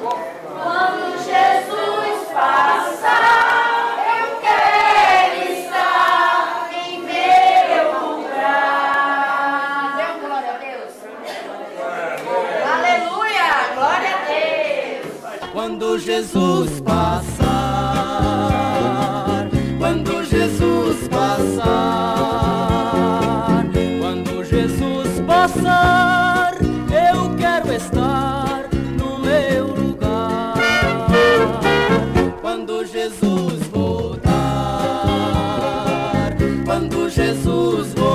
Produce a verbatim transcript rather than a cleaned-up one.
Quando Jesus passar, eu quero estar em meu lugar. Dê uma glória a Deus. Aleluia, glória a Deus. Quando Jesus passar, quando Jesus passar, quando Jesus passar, eu quero estar no meu lugar. Quando Jesus voltar, quando Jesus voltar,